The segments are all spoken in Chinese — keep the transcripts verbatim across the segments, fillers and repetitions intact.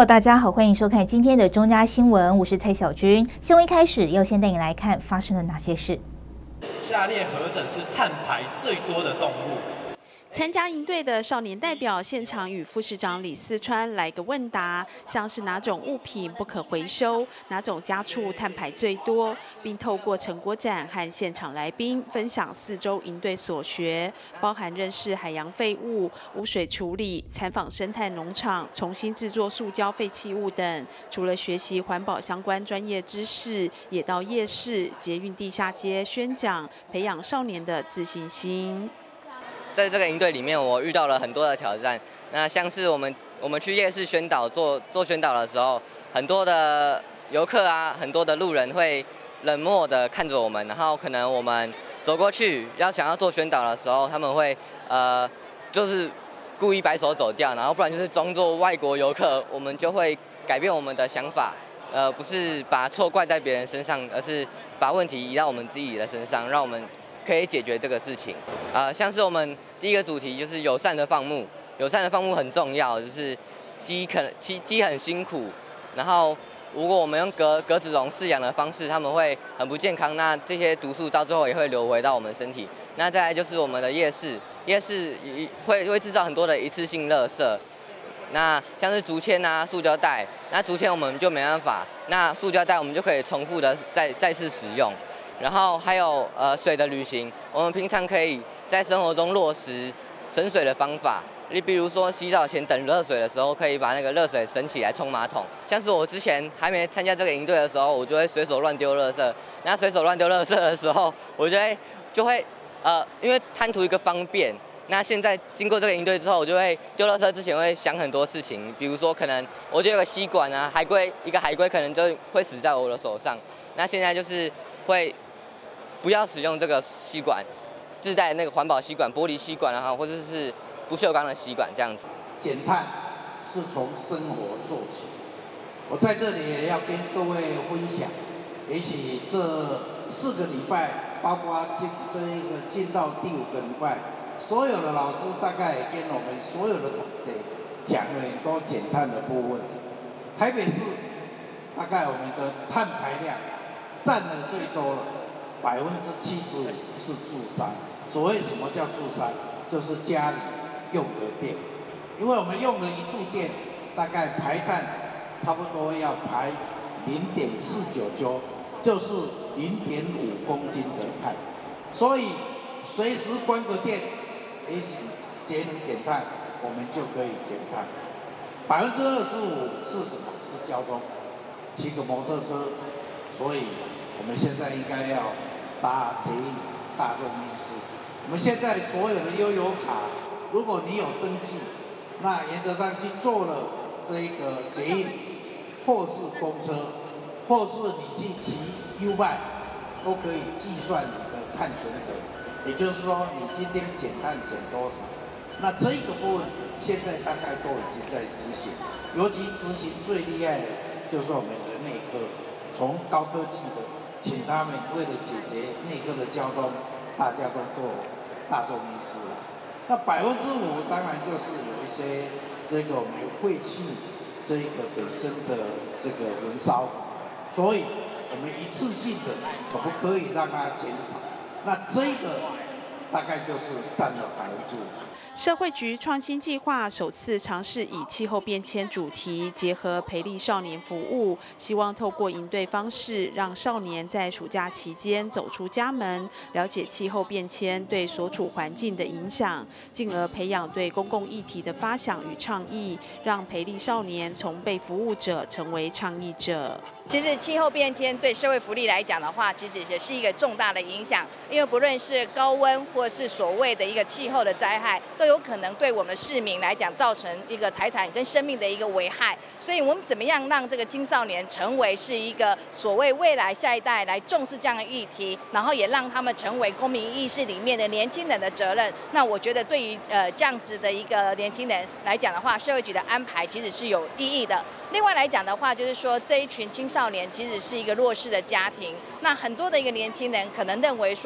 Hello， 大家好，欢迎收看今天的中嘉新闻，我是蔡小军。新闻一开始要先带你来看发生了哪些事。 下列何者是碳排最多的动物？ 参加营队的少年代表现场与副市长李四川来个问答，像是哪种物品不可回收，哪种家畜碳排最多，并透过成果展和现场来宾分享四周营队所学，包含认识海洋废物、污水处理、参访生态农场、重新制作塑胶废弃物等。除了学习环保相关专业知识，也到夜市、捷运地下街宣讲，培养少年的自信心。 在这个营队里面，我遇到了很多的挑战。那像是我们我们去夜市宣导做做宣导的时候，很多的游客啊，很多的路人会冷漠的看着我们，然后可能我们走过去要想要做宣导的时候，他们会呃就是故意摆手走掉，然后不然就是装作外国游客，我们就会改变我们的想法，呃不是把错怪在别人身上，而是把问题移到我们自己的身上，让我们可以解决这个事情。啊、呃，像是我们第一个主题就是友善的放牧，友善的放牧很重要，就是鸡可能鸡鸡很辛苦，然后如果我们用格格子笼饲养的方式，它们会很不健康，那这些毒素到最后也会流回到我们身体。那再来就是我们的夜市，夜市会会制造很多的一次性垃圾。那像是竹签啊、塑胶袋，那竹签我们就没办法，那塑胶袋我们就可以重复的再再次使用。然后还有呃水的旅行，我们平常可以在生活中落实省水的方法。你比如说洗澡前等热水的时候，可以把那个热水省起来冲马桶。像是我之前还没参加这个营队的时候，我就会随手乱丢垃圾。那随手乱丢垃圾的时候，我就会就会呃，因为贪图一个方便。那现在经过这个营队之后，我就会丢垃圾之前会想很多事情，比如说可能我就有个吸管啊，海龟一个海龟可能就会死在我的手上。那现在就是会不要使用这个吸管，自带那个环保吸管、玻璃吸管啊，或者是不锈钢的吸管这样子。 减碳是从生活做起。我在这里也要跟各位分享，也许这四个礼拜，包括这这一个进到第五个礼拜，所有的老师大概也跟我们所有的同学讲了很多减碳的部分。台北市大概我们的碳排量占了最多了。百分之七十五是住商，所谓什么叫住商，就是家里用的电，因为我们用了一度电，大概排碳差不多要排零点四九九，就是零点五公斤的碳，所以随时关个电，也许节能减碳，我们就可以减碳。百分之二十五是什么？是交通，骑个摩托车，所以我们现在应该要搭捷运、大众运输。我们现在所有的悠游卡，如果你有登记，那原则上去做了这一个捷运，或是公车，或是你去骑 U-Bike， 都可以计算你的碳存折。也就是说，你今天减碳减多少？那这个部分现在大概都已经在执行，尤其执行最厉害的就是我们的内科，从高科技的。请他们为了解决内科的交通，大家都做大众运输了。那百分之五当然就是有一些这个我们废弃这个本身的这个焚烧，所以我们一次性的可不可以让它减少？那这个大概就是占了百分之五。 社会局创新计划首次尝试以气候变迁主题结合培力少年服务，希望透过营队方式，让少年在暑假期间走出家门，了解气候变迁对所处环境的影响，进而培养对公共议题的发想与倡议，让培力少年从被服务者成为倡议者。 其实气候变迁对社会福利来讲的话，其实也是一个重大的影响，因为不论是高温或是所谓的一个气候的灾害，都有可能对我们市民来讲造成一个财产跟生命的一个危害。所以我们怎么样让这个青少年成为是一个所谓未来下一代来重视这样的议题，然后也让他们成为公民意识里面的年轻人的责任。那我觉得对于呃这样子的一个年轻人来讲的话，社会局的安排其实是有意义的。另外来讲的话，就是说这一群青少年其实是一个弱势的家庭，那很多的一个年轻人可能认为说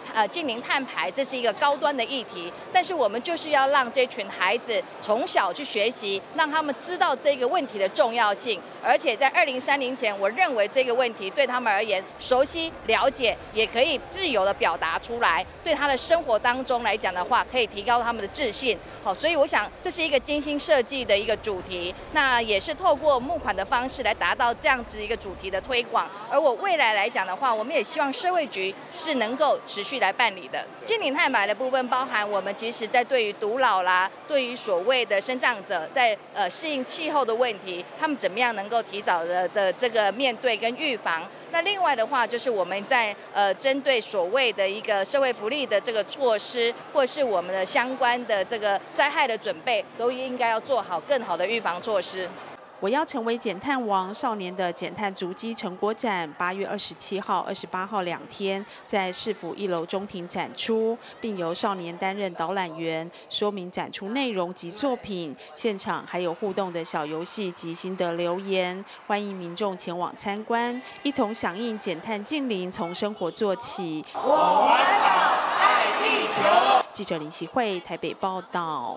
呃近零碳排这是一个高端的议题，但是我们就是要让这群孩子从小去学习，让他们知道这个问题的重要性，而且在二零三零前，我认为这个问题对他们而言熟悉了解，也可以自由的表达出来，对他的生活当中来讲的话，可以提高他们的自信。好，所以我想这是一个精心设计的一个主题，那也是透过募款的方式来达到这样子一个主题的推广。而我未来来讲的话，我们也希望社会局是能够持续来办理的。近零碳排的部分包含我们其实在对于独老啦，对于所谓的身障者在呃适应气候的问题，他们怎么样能够提早的的这个面对跟预防。那另外的话，就是我们在呃针对所谓的一个社会福利的这个措施，或是我们的相关的这个灾害的准备，都应该要做好更好的预防措施。 我要成为减碳王少年的减碳足迹成果展，八月二十七号、二十八号两天在市府一楼中庭展出，并由少年担任导览员，说明展出内容及作品。现场还有互动的小游戏及心得留言，欢迎民众前往参观，一同响应减碳净零，从生活做起。 我环保爱地球。 记者林习慧台北报道。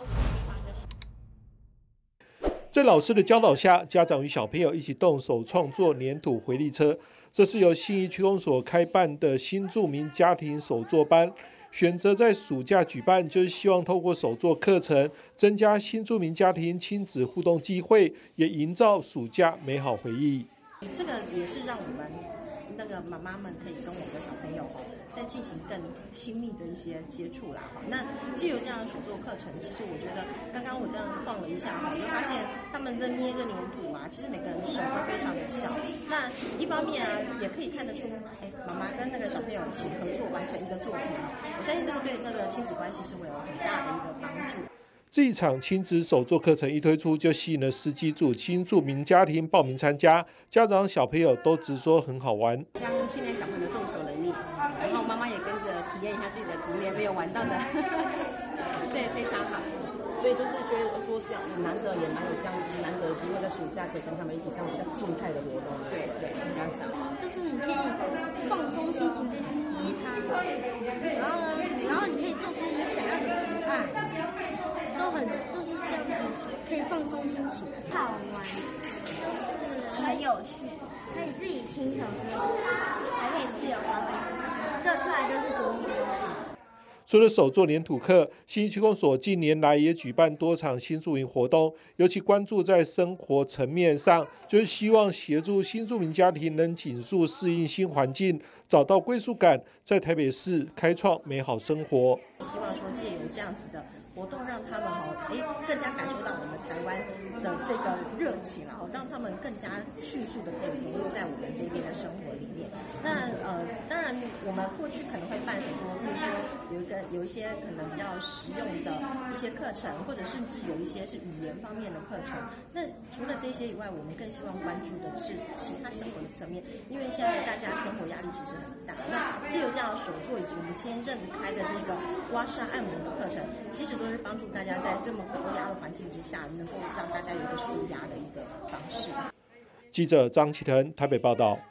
在老师的教导下，家长与小朋友一起动手创作黏土回力车。这是由信义区公所开办的新住民家庭手作班，选择在暑假举办，就是希望透过手作课程，增加新住民家庭亲子互动机会，也营造暑假美好回忆。 这个也是让我们那个妈妈们可以跟我们的小朋友再进行更亲密的一些接触啦。那藉由这样的手作课程，其实我觉得刚刚我这样晃了一下哈，就发现他们在捏着黏土啊，其实每个人手都非常的巧。那一方面啊，也可以看得出，哎，妈妈跟那个小朋友一起合作完成一个作品，我相信这个对那个亲子关系是会有很大的一个帮助。 这一场亲子手作课程一推出，就吸引了十几组新住民家庭报名参加，家长小朋友都直说很好玩， 像训练小朋友的动手能力，然后妈妈也跟着体验一下自己的童年没有玩到的，对，非常好。 所以就是觉得说这样很难得，也蛮有这样难得的机会，在暑假可以跟他们一起这样比较静态的活动。 对对，比较少。 就是你可以放松心情跟吉他，然后呢，然后你可以做出你想要的图案，都很都是这样子，可以放松心情，好玩，就是很有趣，可以自己亲手做，还可以自由发挥，做出来都是独一无二。 除了手作黏土课，信义区公所近年来也举办多场新住民活动，尤其关注在生活层面上，就是希望协助新住民家庭能紧速适应新环境，找到归属感，在台北市开创美好生活。 希望说借由这样子的活动，让他们哦，哎，更加感受到我们台湾的这个热情，然后让他们更加迅速的可以融入在我们这边的生活里面。那呃，当然我们过去可能会办很多，比如说有一个有一些可能比较实用的一些课程，或者甚至有一些是语言方面的课程。那除了这些以外，我们更希望关注的是其他生活的层面，因为现在大家生活压力其实很大。那藉由这样的手作，以及我们前一阵子开的这个刮痧按摩的课程，其实都是帮助大家在这么高压的环境之下，能够让大家有一个舒压的一个方式。 记者张启腾台北报道。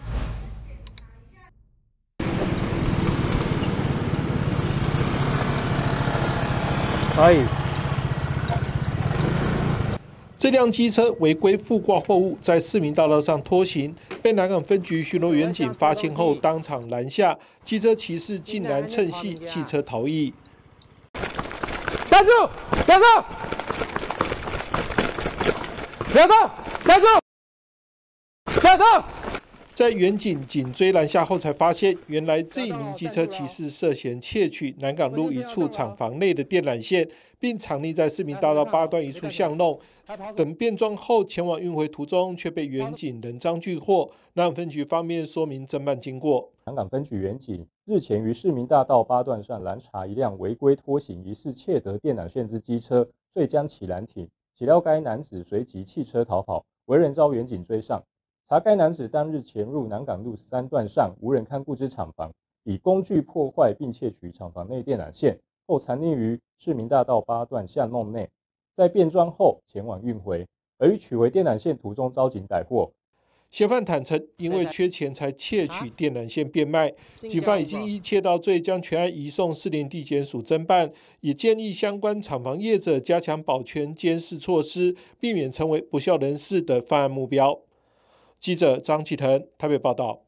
可以。这辆机车违规附挂货物，在市民大道上拖行，被南港分局巡逻员警发现后当场拦下，机车骑士竟然趁隙弃车逃逸。站住！站住！站住！站住！站住！在员警紧追拦下后，才发现原来这一名机车骑士涉嫌窃取南港路一处厂房内的电缆线，并藏匿在市民大道八段一处巷弄。等变装后前往运回途中，却被员警人赃俱获。南港分局方面说明侦办经过。 南港分局员警日前于市民大道八段上拦查一辆违规拖行、疑似窃得电缆线之机车，遂将其拦停。岂料该男子随即弃车逃跑，为人遭员警追上。查该男子当日潜入南港路三段上无人看顾之厂房，以工具破坏并窃取厂房内电缆线，后藏匿于市民大道八段巷弄内。在变装后前往运回，而于取回电缆线途中遭警逮获。 嫌犯坦承，因为缺钱才窃取电缆线变卖。警方已经依窃盗罪将全案移送士林地检署侦办，也建议相关厂房业者加强保全监视措施，避免成为不肖人士的犯案目标。记者张启腾台北报道。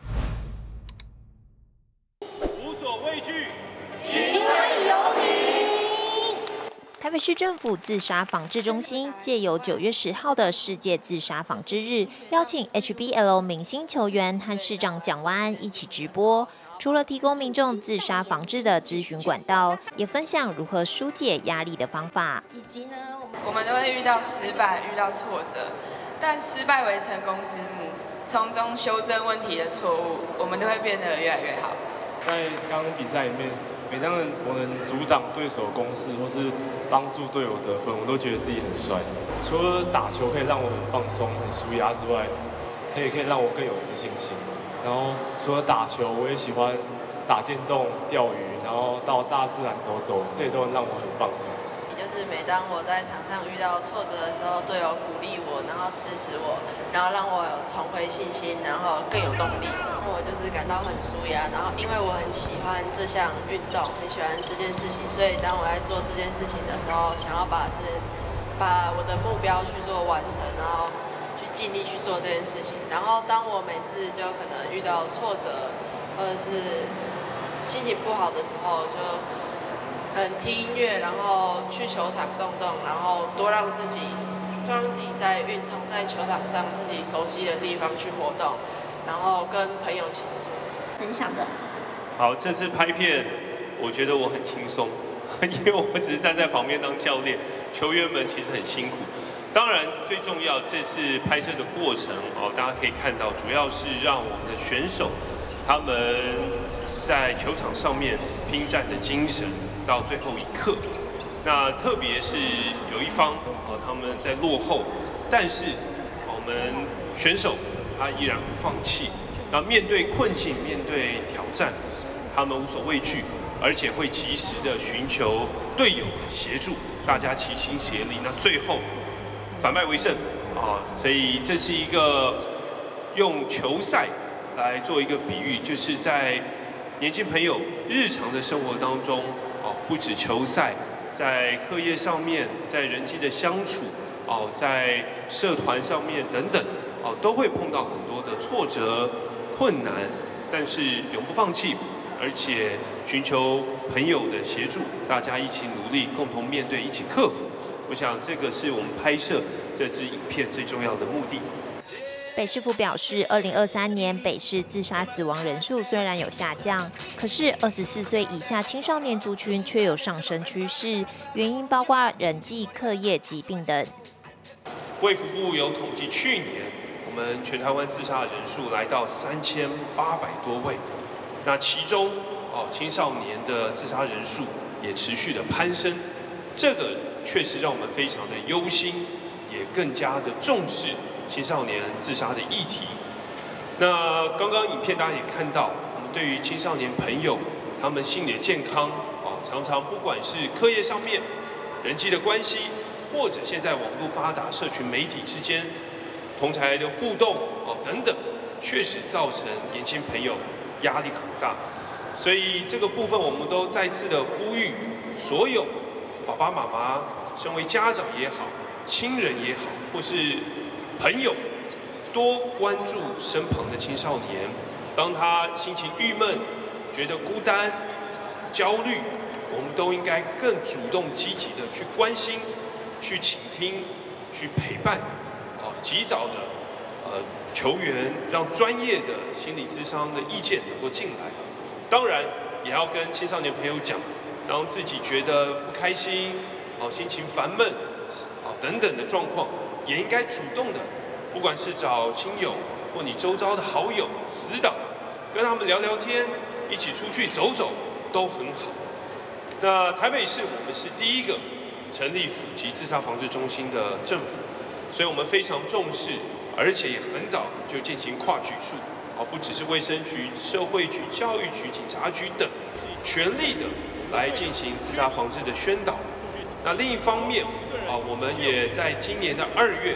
无所畏惧， 因为有你。 台北市政府自杀防治中心借由九月十号的世界自杀防治日，邀请 H B L 明星球员和市长蒋万安一起直播。除了提供民众自杀防治的咨询管道，也分享如何疏解压力的方法。 以及呢，我们都会遇到失败，遇到挫折，但失败为成功之母，从中修正问题的错误，我们都会变得越来越好。 在刚刚比赛里面，每当我能阻挡对手攻势，或是帮助队友得分，我都觉得自己很帅。除了打球可以让我很放松、很舒压之外，也可以让我更有自信心。然后除了打球，我也喜欢打电动、钓鱼，然后到大自然走走，这些都能让我很放松。 就是每当我在场上遇到挫折的时候，队友鼓励我，然后支持我，然后让我有重回信心，然后更有动力。我就是感到很舒压，然后因为我很喜欢这项运动，很喜欢这件事情，所以当我在做这件事情的时候，想要把这把我的目标去做完成，然后去尽力去做这件事情。然后当我每次就可能遇到挫折，或者是心情不好的时候，就嗯听音乐，然后去球场动动，然后多让自己多让自己在运动在球场上自己熟悉的地方去活动，然后跟朋友倾诉分享的。 好，这次拍片我觉得我很轻松，因为我只是站在旁边当教练，球员们其实很辛苦。当然，最重要这次拍摄的过程哦，大家可以看到，主要是让我们的选手他们在球场上面拼战的精神到最后一刻。那特别是有一方哦，他们在落后，但是我们选手他依然不放弃。那面对困境、面对挑战，他们无所畏惧，而且会及时的寻求队友的协助，大家齐心协力。那最后反败为胜啊！所以这是一个用球赛来做一个比喻，就是在年轻朋友日常的生活当中哦，不止球赛，在课业上面，在人际的相处哦，在社团上面等等哦，都会碰到很多的挫折、困难，但是永不放弃，而且寻求朋友的协助，大家一起努力，共同面对，一起克服。我想这个是我们拍摄这支影片最重要的目的。 北市府表示，二零二三年北市自杀死亡人数虽然有下降，可是二十四岁以下青少年族群却有上升趋势，原因包括人际、课业、疾病等。 卫福部有统计，去年我们全台湾自杀的人数来到三千八百多位，那其中哦青少年的自杀人数也持续的攀升，这个确实让我们非常的忧心，也更加的重视青少年自杀的议题。那刚刚影片大家也看到，我们对于青少年朋友他们心理健康啊，常常不管是课业上面、人际的关系，或者现在网络发达、社群媒体之间同侪的互动哦等等，确实造成年轻朋友压力很大。所以这个部分我们都再次的呼吁所有爸爸妈妈，身为家长也好，亲人也好，或是朋友，多关注身旁的青少年。当他心情郁闷、觉得孤单、焦虑，我们都应该更主动、积极的去关心、去倾听、去陪伴，啊，及早的呃求援，让专业的心理咨商的意见能够进来。当然，也要跟青少年朋友讲。当自己觉得不开心、哦心情烦闷、哦等等的状况，也应该主动的，不管是找亲友或你周遭的好友、死党，跟他们聊聊天，一起出去走走，都很好。那台北市我们是第一个成立府级自杀防治中心的政府，所以我们非常重视，而且也很早就进行跨局处，哦不只是卫生局、社会局、教育局、警察局等，全力的来进行自杀防治的宣导。那另一方面啊，我们也在今年的二月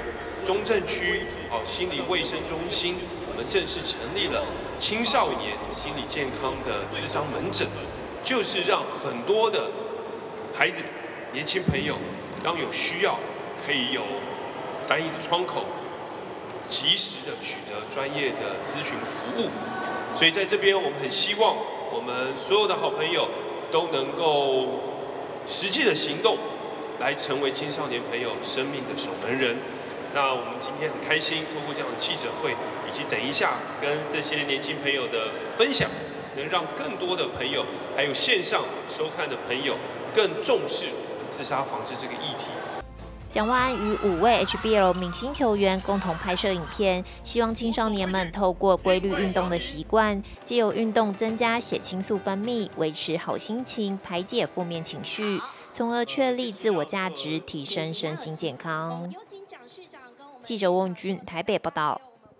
中正区哦心理卫生中心，我们正式成立了青少年心理健康的咨商门诊，就是让很多的孩子、年轻朋友，当有需要，可以有单一的窗口，及时的取得专业的咨询服务。所以在这边，我们很希望我们所有的好朋友都能够实际的行动，来成为青少年朋友生命的守门人。那我们今天很开心，透过这样的记者会，以及等一下跟这些年轻朋友的分享，能让更多的朋友，还有线上收看的朋友，更重视我们自杀防治这个议题。 蒋万安与五位 H B L 明星球员共同拍摄影片，希望青少年们透过规律运动的习惯，藉由运动增加血清素分泌，维持好心情，排解负面情绪，从而确立自我价值，提升身心健康。记者翁君台北报道。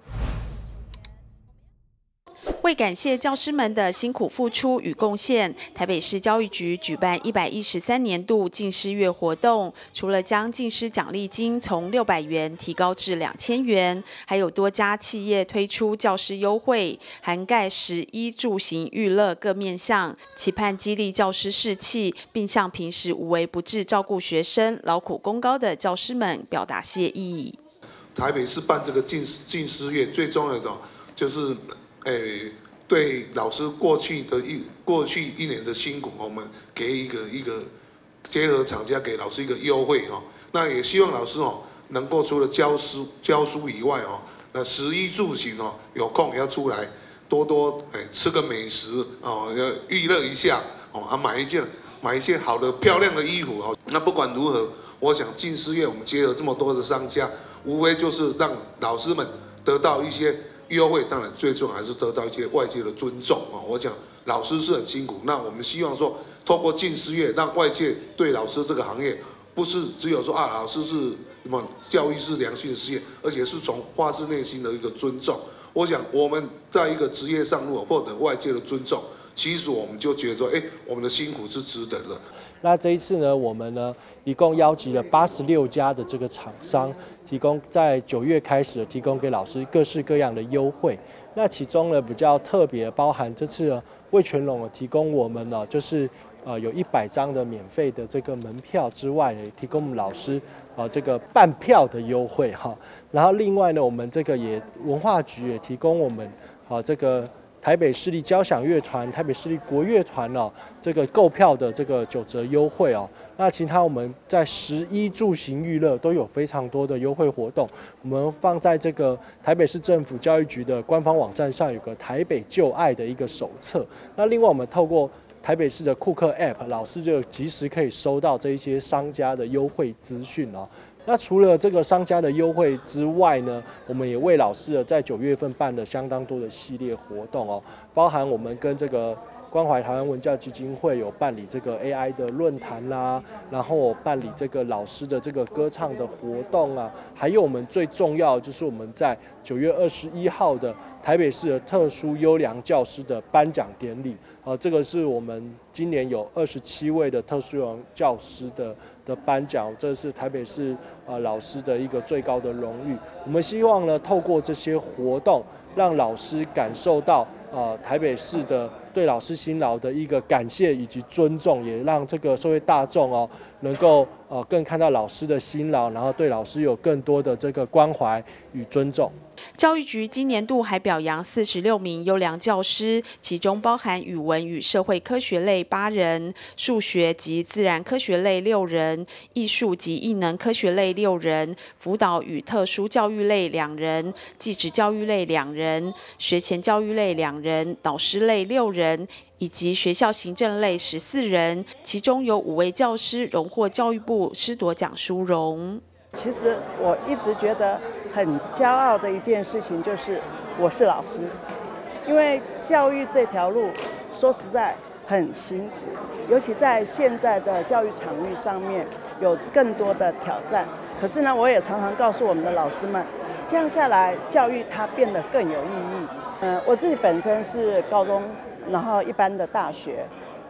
为感谢教师们的辛苦付出与贡献，台北市教育局举办一百一十三年度敬师月活动，除了将敬师奖励金从六百元提高至两千元，还有多家企业推出教师优惠，涵盖食衣住行娱乐各面向，期盼激励教师士气，并向平时无微不至照顾学生、劳苦功高的教师们表达谢意。 台北市办这个敬敬师月，最重要的就是，诶，对老师过去的一过去一年的辛苦，我们给一个一个结合厂家给老师一个优惠哈。那也希望老师哦，能够除了教书教书以外哦，那食衣住行哦，有空也要出来多多诶吃个美食哦，要娱乐一下哦，啊买一件买一件好的漂亮的衣服哦。那不管如何，我想敬师月我们结合这么多的商家。无非就是让老师们得到一些优惠，当然最重要还是得到一些外界的尊重啊！我讲老师是很辛苦，那我们希望说，透过敬师月，让外界对老师这个行业，不是只有说啊，老师是什么教育是良心的事业，而且是从发自内心的一个尊重。我想我们在一个职业上路获得外界的尊重，其实我们就觉得说，哎，我们的辛苦是值得的。 那这一次呢，我们呢一共邀集了八十六家的这个厂商，提供在九月开始提供给老师各式各样的优惠。那其中呢比较特别，包含这次呢味全龙提供我们呢就是呃有一百张的免费的这个门票之外，也提供我们老师啊这个半票的优惠哈。然后另外呢，我们这个也文化局也提供我们啊这个。台北市立交响乐团、台北市立国乐团哦，这个购票的这个九折优惠哦。那其他我们在食衣住行娱乐都有非常多的优惠活动，我们放在这个台北市政府教育局的官方网站上有个台北就爱的一个手册。那另外我们透过台北市的库克 App， 老师就及时可以收到这一些商家的优惠资讯哦。那除了这个商家的优惠之外呢，我们也为老师呢在九月份办了相当多的系列活动哦，包含我们跟这个关怀台湾文教基金会有办理这个 A I 的论坛啦，然后办理这个老师的这个歌唱的活动啊，还有我们最重要就是我们在九月二十一号的台北市的特殊优良教师的颁奖典礼，呃，这个是我们今年有二十七位的特殊优良教师的。的颁奖，这是台北市呃老师的一个最高的荣誉。我们希望呢，透过这些活动，让老师感受到呃台北市的对老师辛劳的一个感谢以及尊重，也让这个社会大众哦能够呃更看到老师的辛劳，然后对老师有更多的这个关怀与尊重。 教育局今年度还表扬四十六名优良教师，其中包含语文与社会科学类八人，数学及自然科学类六人，艺术及艺能科学类六人，辅导与特殊教育类两人，技职教育类两人，学前教育类两人，导师类六人。以及学校行政类十四人，其中有五位教师荣获教育部师铎奖殊荣。 其实我一直觉得很骄傲的一件事情就是我是老师，因为教育这条路说实在很辛苦，尤其在现在的教育场域上面有更多的挑战。可是呢，我也常常告诉我们的老师们，这样下来教育它变得更有意义。嗯、呃，我自己本身是高中。然后一般的大学，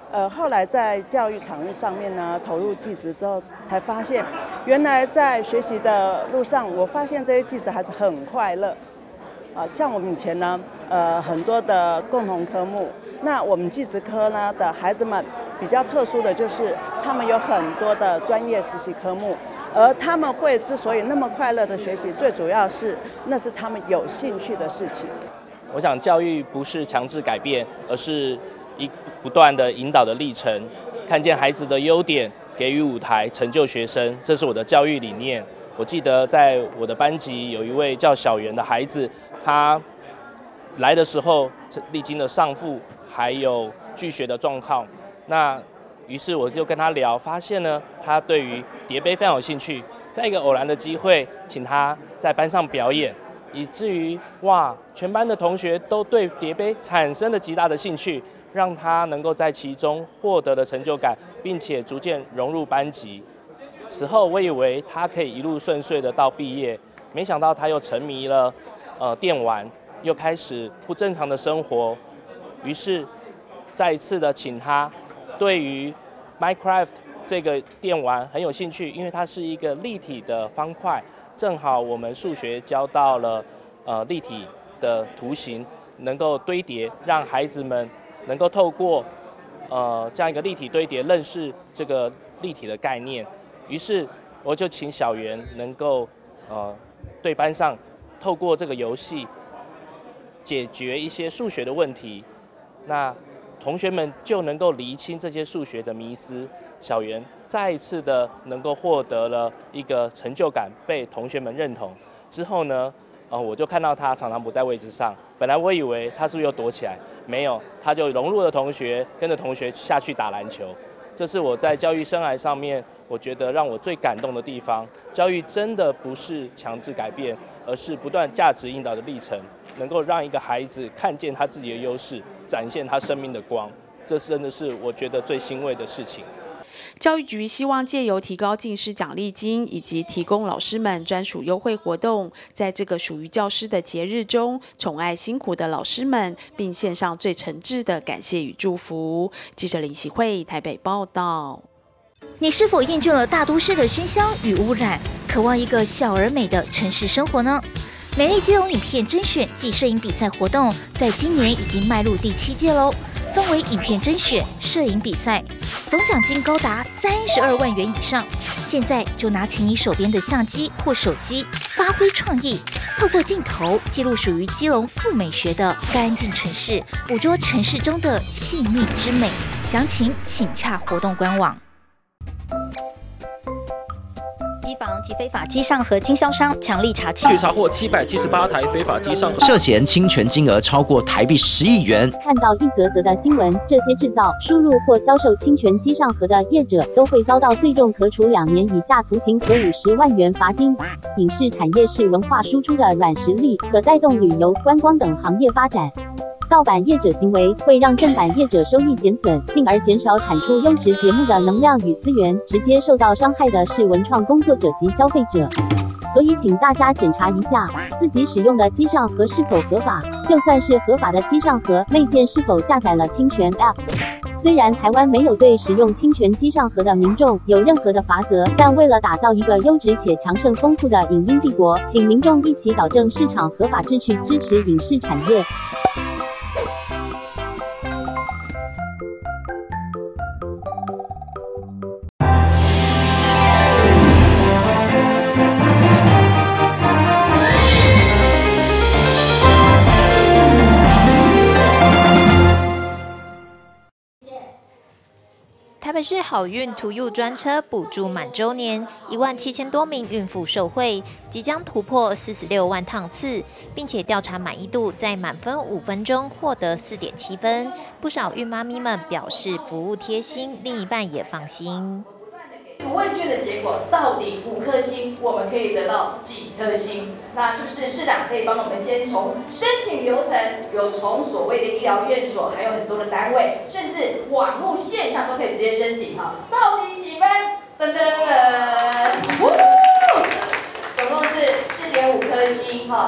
呃，后来在教育场域上面呢，投入技职之后，才发现，原来在学习的路上，我发现这些技职还是很快乐。啊，像我们以前呢，呃，很多的共同科目，那我们技职科呢的孩子们比较特殊的就是，他们有很多的专业实习科目，而他们会之所以那么快乐的学习，最主要是那是他们有兴趣的事情。 我想教育不是强制改变，而是一不断的引导的历程，看见孩子的优点，给予舞台，成就学生，这是我的教育理念。我记得在我的班级有一位叫小圆的孩子，他来的时候历经了上腹还有拒学的状况，那于是我就跟他聊，发现呢他对于叠杯非常有兴趣，在一个偶然的机会，请他在班上表演。以至于哇，全班的同学都对叠杯产生了极大的兴趣，让他能够在其中获得了成就感，并且逐渐融入班级。此后，我以为他可以一路顺遂的到毕业，没想到他又沉迷了呃电玩，又开始不正常的生活。于是，再一次的请他对于 Minecraft 这个电玩很有兴趣，因为它是一个立体的方块。正好我们数学教到了，呃，立体的图形能够堆叠，让孩子们能够透过，呃，这样一个立体堆叠认识这个立体的概念。于是我就请小圆能够，呃，对班上透过这个游戏解决一些数学的问题，那同学们就能够厘清这些数学的迷思。小圆再一次的能够获得了一个成就感，被同学们认同。之后呢，呃，我就看到他常常不在位置上。本来我以为他是不是又躲起来，没有，他就融入了同学，跟着同学下去打篮球。这是我在教育生涯上面，我觉得让我最感动的地方。教育真的不是强制改变，而是不断价值引导的历程，能够让一个孩子看见他自己的优势，展现他生命的光。这真的是我觉得最欣慰的事情。 教育局希望借由提高进士奖励金以及提供老师们专属优惠活动，在这个属于教师的节日中，宠爱辛苦的老师们，并献上最诚挚的感谢与祝福。记者林喜慧台北报道。 你是否厌倦了大都市的喧嚣与污染，渴望一个小而美的城市生活呢？美丽基隆影片甄选暨摄影比赛活动，在今年已经迈入第七届喽。分为影片甄选、摄影比赛，总奖金高达三十二万元以上。现在就拿起你手边的相机或手机，发挥创意，透过镜头记录属于基隆富美学的干净城市，捕捉城市中的细腻之美。详情请洽活动官网。 机房及非法机上盒经销商强力查缉， 据查获七百七十八台非法机上盒， 涉嫌侵权金额超过台币十亿元。 看到一则则的新闻，这些制造、输入或销售侵权机上盒的业者都会遭到最重可处两年以下徒刑和五十万元罚金。影视产业是文化输出的软实力，可带动旅游、观光等行业发展。盗版业者行为会让正版业者收益减损，进而减少产出优质节目的能量与资源，直接受到伤害的是文创工作者及消费者。所以请大家检查一下自己使用的机上盒是否合法，就算是合法的机上盒，内建是否下载了侵权 App。虽然台湾没有对使用侵权机上盒的民众有任何的罚则，但为了打造一个优质且强盛丰富的影音帝国，请民众一起导正市场合法秩序，支持影视产业。 台北市好运 To You 专车补助满周年，一万七千多名孕妇受惠，即将突破四十六万趟次，并且调查满意度在满分五分钟获得四点七分。不少孕妈咪们表示服务贴心，另一半也放心。 问卷的结果到底五颗星，我们可以得到几颗星？那是不是市长可以帮我们先从申请流程，有从所谓的医疗院所，还有很多的单位，甚至网络线上都可以直接申请哈，到底几分？噔噔噔，总共是四点五颗星哈。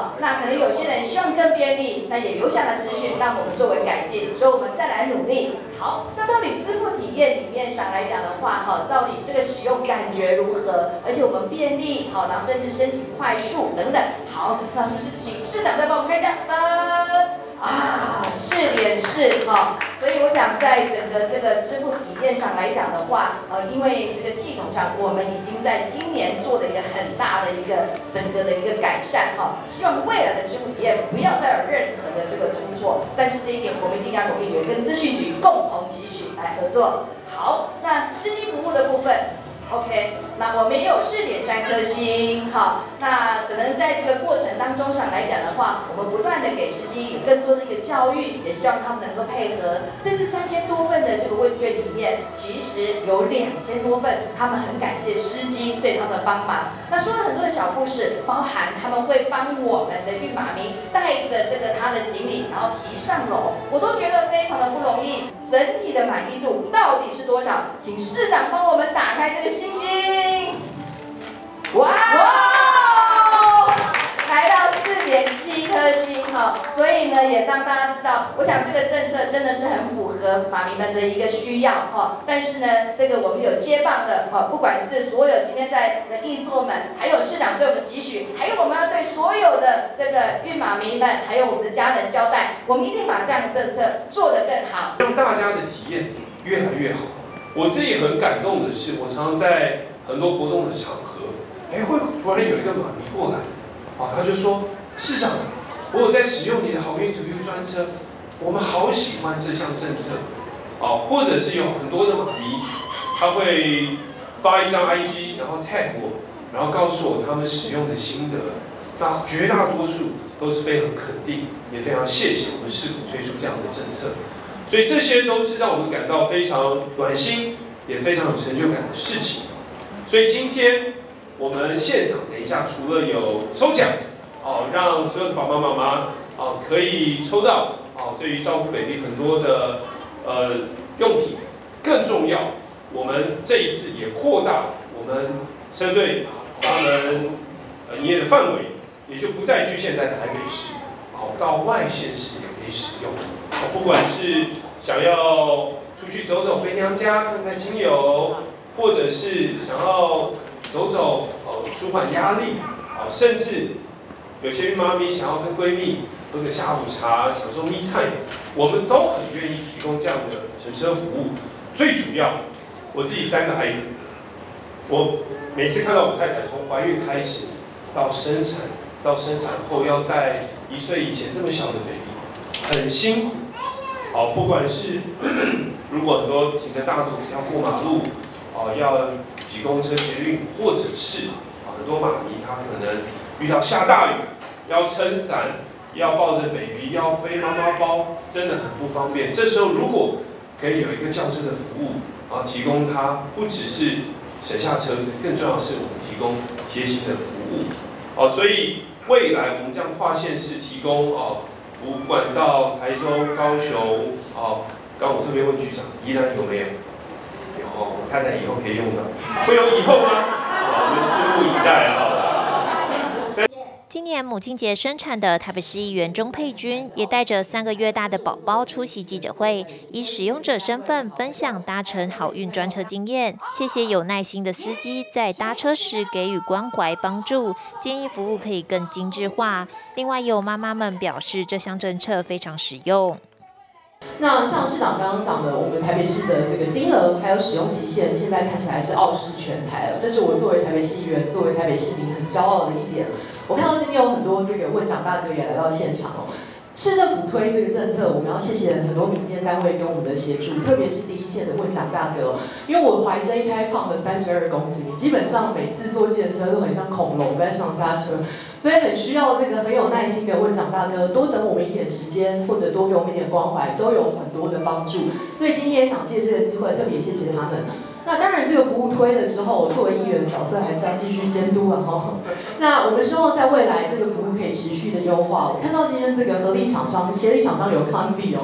好，那可能有些人希望更便利，那也留下了资讯，让我们作为改进，所以我们再来努力。好，那到底支付体验里面上来讲的话，哈，到底这个使用感觉如何？而且我们便利，好，然后甚至申请快速等等。好，那是不是请市长再帮我们看一下？噔。啊，是点是哈，所以我想在整个这个支付体验上来讲的话，呃，因为这个系统上我们已经在今年做了一个很大的一个整个的一个改善哈，希望未来的支付体验不要再有任何的这个出错，但是这一点我们一定要努力，也跟资讯局共同期许来合作。好，那司机服务的部分。OK， 那我们也有试点三颗星，好，那可能在这个过程当中上来讲的话，我们不断的给司机有更多的一个教育，也希望他们能够配合。这次三千多份的这个问卷里面，其实有两千多份，他们很感谢司机对他们的帮忙。那说了很多的小故事，包含他们会帮我们的孕妈咪带着这个他的行李，然后提上楼，我都觉得非常的不容易。整体的满意度到底是多少？请市长帮我们打开这个星星。哇哦，来到四点七颗星哈，所以呢也让大家知道，我想这个政策真的是很符合妈咪们的一个需要哈。但是呢，这个我们有接棒的哈，不管是所有今天在的议座们，还有市长对我们期许，还有我们要对所有的这个孕妈咪们，还有我们的家人交代，我们一定把这样的政策做得更好， 让大家的体验越来越好。我自己很感动的是，我常常在很多活动的场合，哎，会突然有一个妈咪过来，啊，他就说：“市长，我有在使用你的好运 to you 专车，我们好喜欢这项政策。”啊，或者是有很多的妈咪，他会发一张 I G， 然后 tag 我，然后告诉我他们使用的心得。那绝大多数都是非常肯定，也非常谢谢我们市府推出这样的政策。所以这些都是让我们感到非常暖心，也非常有成就感的事情。所以今天我们现场等一下除了有抽奖，哦，让所有的爸爸妈妈哦可以抽到哦，对于照顾 baby 很多的呃用品，更重要，我们这一次也扩大我们车队他们呃营业的范围，也就不再局限在台北市，哦，到外县市也可以使用。不管是想要出去走走回娘家看看亲友，或者是想要走走哦舒缓压力，哦甚至有些孕妈咪想要跟闺蜜喝个下午茶，享受 me time， 我们都很愿意提供这样的乘车服务。最主要，我自己三个孩子，我每次看到我太太从怀孕开始到生产，到生产后要带一岁以前这么小的 baby， 很辛苦。哦，不管是如果很多停着大路要过马路，哦要挤公车捷运，或者是啊很多妈咪她可能遇到下大雨要撑伞，要抱着 baby， 要背妈妈包，真的很不方便。这时候如果可以有一个轿车的服务，啊提供它不只是省下车子，更重要的是我们提供贴心的服务。哦，所以未来我们这样跨县市提供哦。服务不管到台中、高雄，哦，刚我特别问局长，宜兰有没有？有，我太太以后可以用到，会有以后吗？我们拭目以待啊。 今年母亲节生产的台北市议员钟佩君也带着三个月大的宝宝出席记者会，以使用者身份分享搭乘好运专车经验，谢谢有耐心的司机在搭车时给予关怀帮助，建议服务可以更精致化。另外有妈妈们表示这项政策非常实用。 那像市长刚刚讲的，我们台北市的这个金额还有使用期限，现在看起来是傲视全台了。这是我作为台北市议员，作为台北市民很骄傲的一点。我看到今天有很多这个问长大哥也来到现场哦。市政府推这个政策，我们要谢谢很多民间单位给我们的协助，特别是第一线的问长大哥，因为我怀着一胎胖的三十二公斤，基本上每次坐计程车都很像恐龙在上下车，所以很需要这个很有耐心的问长大哥多等我们一点时间，或者多给我们一点关怀，都有很多的帮助。所以今天也想借这个机会特别谢谢他们。那当然，这个服务推了之后，作为议员的角色还是要继续监督啊哈。那我们希望在未来这个服务可以持续的优化。我看到今天这个合力厂商、协力厂商有康比哦，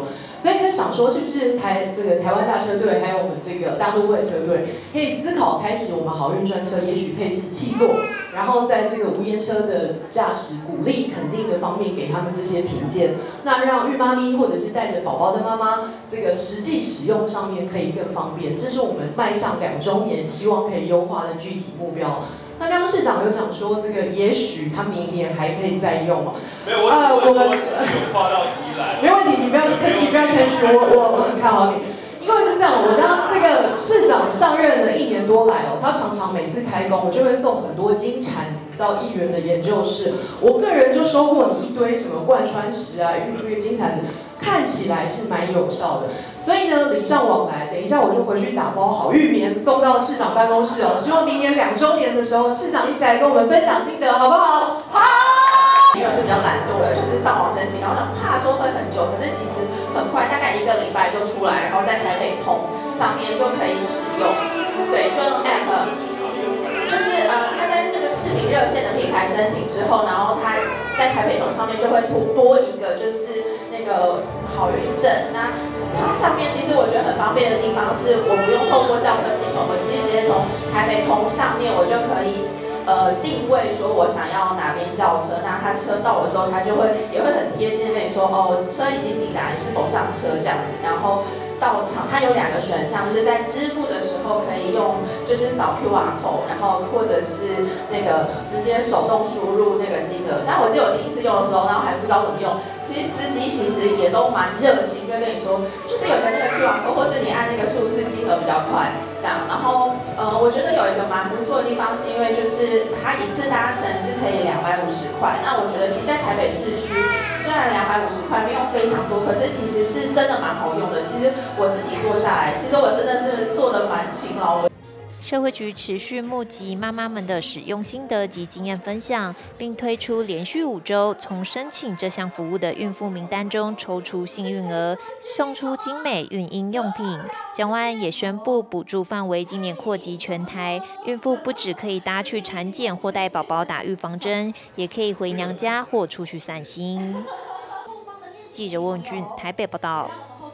所以在想说，是不是台这个台湾大车队，还有我们这个大都会车队，可以思考开始我们好运专车，也许配置气座，然后在这个无烟车的驾驶鼓励肯定的方面，给他们这些评鉴，那让孕妈咪或者是带着宝宝的妈妈，这个实际使用上面可以更方便。这是我们迈向两周年，希望可以优化的具体目标。那刚刚市长有讲说，这个也许他明年还可以再用哦。 没有，我只会说是有画到题来。 没问题，你不要客气，不要谦虚，我我我很看好你。因为是这样，我当这个市长上任了一年多来哦，他常常每次开工，我就会送很多金铲子到议员的研究室。我个人就收过你一堆什么贯穿石啊，因为这个金铲子看起来是蛮有效的。所以呢，礼尚往来，等一下我就回去打包好玉棉送到市长办公室哦。希望明年两周年的时候，市长一起来跟我们分享心得，好不好？好。 因为是比较懒惰的，就是上网申请，然后想怕说会很久，可是其实很快，大概一个礼拜就出来，然后在台北通上面就可以使用。对，就用 App， 就是呃，它在那个市民热线的平台申请之后，然后它在台北通上面就会多多一个就是那个好运证。那它上面其实我觉得很方便的地方是，我不用透过轿车系统，我其实直接从台北通上面我就可以。呃，定位说我想要哪边叫车，那他车到的时候，他就会也会很贴心的跟你说，哦，车已经抵达，你是否上车这样子。然后到场，它有两个选项，就是在支付的时候可以用，就是扫 Q R code， 然后或者是那个直接手动输入那个金额。那我记得我第一次用的时候，然后还不知道怎么用，其实司机其实也都蛮热心，就跟你说，就是有个那个 Q R code， 或是你按那个数字，金额比较快。这样，然后呃，我觉得有一个蛮不错的地方，是因为就是它一次搭乘是可以两百五十块。那我觉得其实在台北市区，虽然两百五十块没有非常多，可是其实是真的蛮好用的。其实我自己做下来，其实我真的是做的蛮勤劳的。 社会局持续募集妈妈们的使用心得及经验分享，并推出连续五周从申请这项服务的孕妇名单中抽出幸运儿，送出精美孕婴用品。蒋万安也宣布补助范围今年扩及全台，孕妇不只可以搭去产检或带宝宝打预防针，也可以回娘家或出去散心。记者温俊台北报道。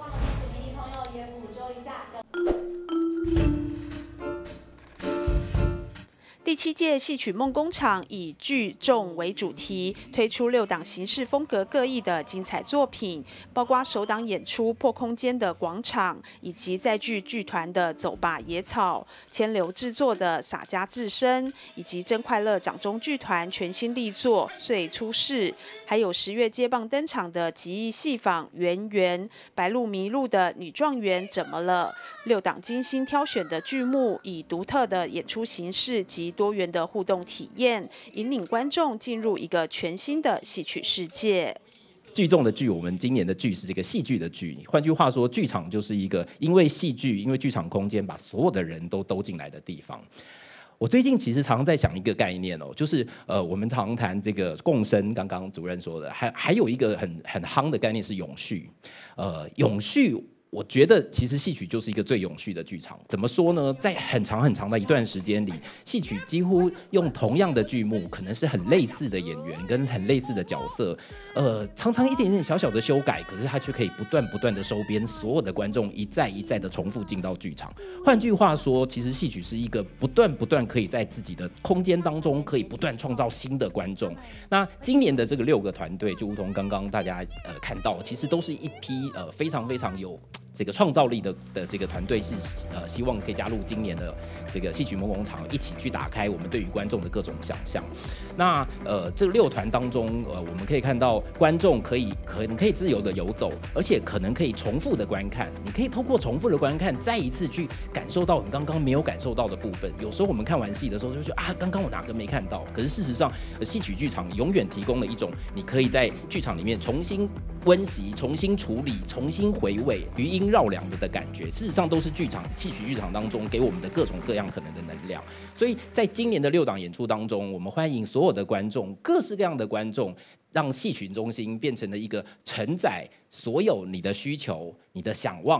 第七届戏曲梦工厂以聚众为主题，推出六档形式风格各异的精彩作品，包括首档演出《破空间的广场》，以及在剧剧团的《走吧野草》，千流制作的《洒家自身》，以及真快乐掌中剧团全新力作《岁出世》，还有十月接棒登场的极艺戏坊《圆圆》，白鹿迷路的女状元怎么了？六档精心挑选的剧目，以独特的演出形式及多元的互动体验，引领观众进入一个全新的戏曲世界。 剧中的剧，我们今年的剧是这个戏剧的剧。换句话说，剧场就是一个因为戏剧、因为剧场空间把所有的人都兜进来的地方。我最近其实常常在想一个概念哦，就是呃，我们常谈这个共生，刚刚主任说的，还还有一个很很夯的概念是永续，呃，永续。我觉得其实戏曲就是一个最永续的剧场。怎么说呢？在很长很长的一段时间里，戏曲几乎用同样的剧目，可能是很类似的演员跟很类似的角色，呃，常常一点点小小的修改，可是它却可以不断不断的收编所有的观众，一再一再的重复进到剧场。换句话说，其实戏曲是一个不断不断可以在自己的空间当中，可以不断创造新的观众。那今年的这个六个团队，就如同刚刚大家呃看到，其实都是一批呃非常非常有这个创造力的的这个团队，是呃希望可以加入今年的这个戏曲梦工厂，一起去打开我们对于观众的各种想象。那呃这六团当中，呃我们可以看到观众可以可能可以自由的游走，而且可能可以重复的观看。你可以透过重复的观看，再一次去感受到你刚刚没有感受到的部分。有时候我们看完戏的时候就觉得啊，刚刚我哪个没看到？可是事实上，戏曲剧场永远提供了一种你可以在剧场里面重新温习、重新处理、重新回味、余音绕梁的感觉，事实上都是剧场戏曲剧场当中给我们的各种各样可能的能量。所以在今年的六档演出当中，我们欢迎所有的观众，各式各样的观众，让戏曲中心变成了一个承载所有你的需求、你的想望，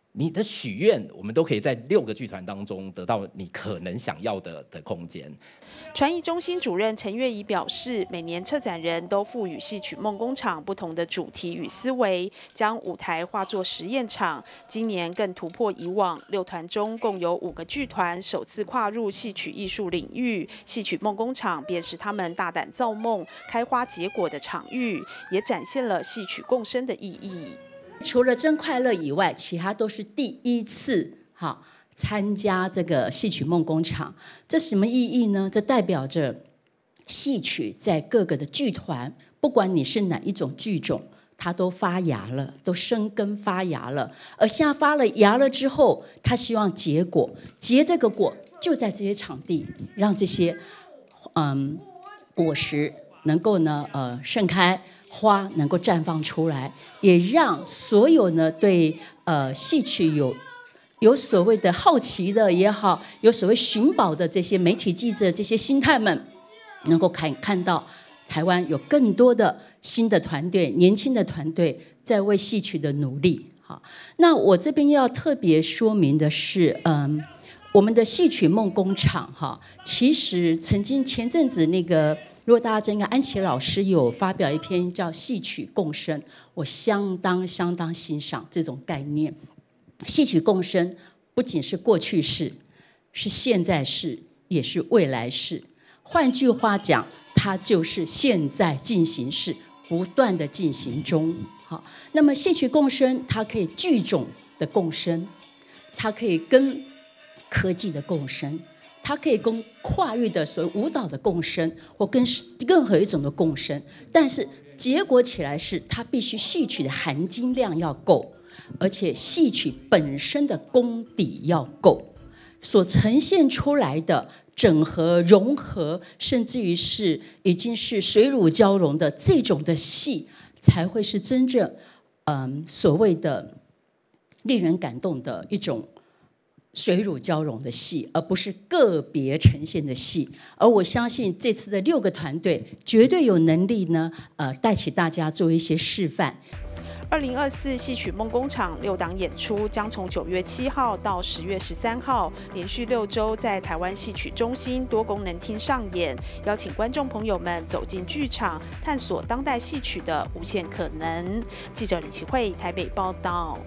你的许愿，我们都可以在六个剧团当中得到你可能想要的的空间。 传艺中心主任陈月仪表示，每年策展人都赋予戏曲梦工厂不同的主题与思维，将舞台化作实验场。今年更突破以往，六团中共有五个剧团首次跨入戏曲艺术领域，戏曲梦工厂便是他们大胆造梦、开花结果的场域，也展现了戏曲共生的意义。 除了真快乐以外，其他都是第一次哈参加这个戏曲梦工厂。这什么意义呢？这代表着戏曲在各个的剧团，不管你是哪一种剧种，它都发芽了，都生根发芽了。而现在发了芽了之后，它希望结果，结这个果就在这些场地，让这些嗯果实能够呢呃盛开。花能够绽放出来，也让所有呢对呃戏曲有有所谓的好奇的也好，有所谓寻宝的这些媒体记者、这些星探们，能够看看到台湾有更多的新的团队、年轻的团队在为戏曲的努力。好，那我这边要特别说明的是，嗯，我们的戏曲梦工厂哈，其实曾经前阵子那个。如果大家真看，安琪老师有发表一篇叫《戏曲共生》，我相当相当欣赏这种概念。戏曲共生不仅是过去式，是现在式，也是未来式。换句话讲，它就是现在进行式，不断的进行中。好，那么戏曲共生，它可以剧种的共生，它可以跟科技的共生。它可以跟跨域的所谓舞蹈的共生，或跟任何一种的共生，但是结果起来是它必须戏曲的含金量要够，而且戏曲本身的功底要够，所呈现出来的整合融合，甚至于是已经是水乳交融的这种的戏，才会是真正嗯所谓的令人感动的一种水乳交融的戏，而不是个别呈现的戏。而我相信这次的六个团队绝对有能力呢，呃，带起大家做一些示范。 二零二四戏曲梦工厂六档演出将从九月七号到十月十三号，连续六周在台湾戏曲中心多功能厅上演，邀请观众朋友们走进剧场，探索当代戏曲的无限可能。记者李奇慧台北报道。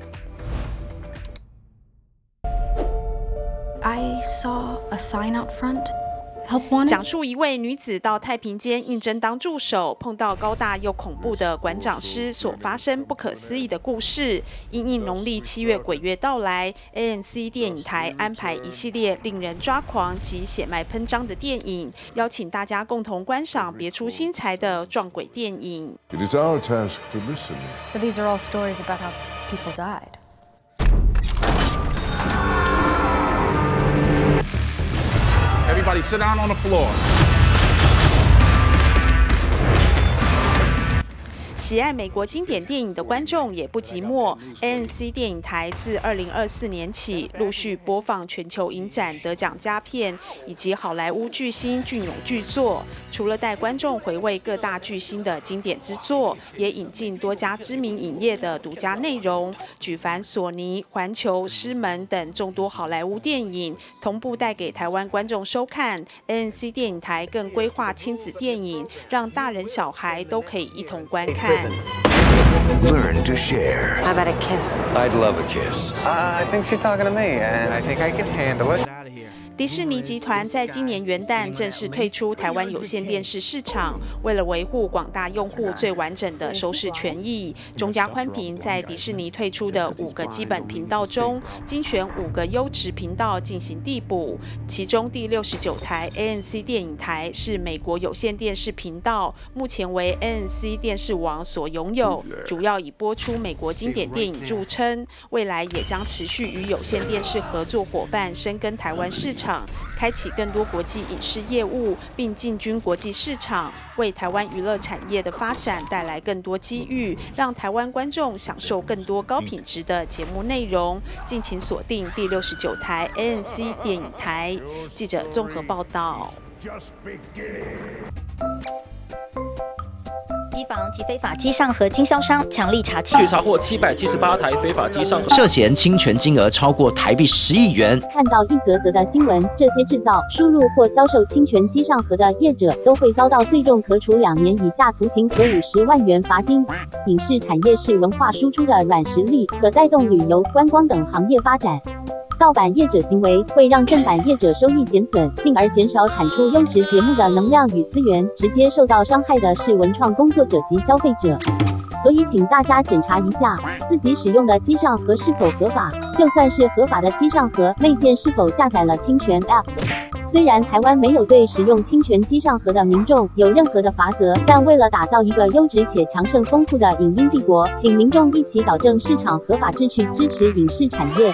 I saw a sign out front. Help wanted. 讲述一位女子到太平间应征当助手，碰到高大又恐怖的馆长师所发生不可思议的故事。因应农历七月鬼月到来 ，A N C 电影台安排一系列令人抓狂及血脉喷张的电影，邀请大家共同观赏别出心裁的撞鬼电影。 It is our task to listen. So these are all stories about how people died. Everybody sit down on the floor. 喜爱美国经典电影的观众也不寂寞 ，A N C 电影台自二零二四年起陆续播放全球影展得奖佳片以及好莱坞巨星隽永巨作。除了带观众回味各大巨星的经典之作，也引进多家知名影业的独家内容，举凡索尼、环球、狮门等众多好莱坞电影，同步带给台湾观众收看。A N C 电影台更规划亲子电影，让大人小孩都可以一同观看。 Learn to share. How about a kiss? I'd love a kiss. Uh, I think she's talking to me, and I think I can handle it. 迪士尼集团在今年元旦正式退出台湾有线电视市场，为了维护广大用户最完整的收视权益，中嘉宽频在迪士尼退出的五个基本频道中，精选五个优质频道进行递补。其中第六十九台 A N C 电影台是美国有线电视频道，目前为 A N C 电视网所拥有，主要以播出美国经典电影著称。未来也将持续与有线电视合作伙伴深耕台湾市场。开启更多国际影视业务，并进军国际市场，为台湾娱乐产业的发展带来更多机遇，让台湾观众享受更多高品质的节目内容。敬请锁定第六十九台 A N C 电影台。记者综合报道。 房及非法机上盒经销商强力查缉， 据查获七百七十八台非法机上盒， 涉嫌侵权金额超过台币十亿元。 看到一则则的新闻，这些制造、输入或销售侵权机上盒的业者都会遭到最重可处两年以下徒刑和五十万元罚金。影视产业是文化输出的软实力，可带动旅游、观光等行业发展。盗版业者行为会让正版业者收益减损，进而减少产出优质节目的能量与资源，直接受到伤害的是文创工作者及消费者。所以请大家检查一下自己使用的机上盒是否合法，就算是合法的机上盒，内建是否下载了侵权 App。虽然台湾没有对使用侵权机上盒的民众有任何的罚则，但为了打造一个优质且强盛丰富的影音帝国，请民众一起导正市场合法秩序，支持影视产业。